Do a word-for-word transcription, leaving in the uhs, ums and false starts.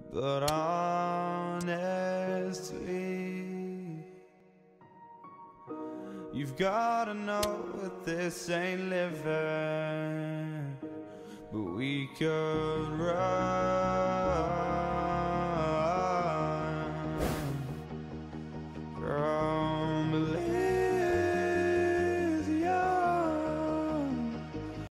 But honestly, you've gotta know that this ain't living, but we could run.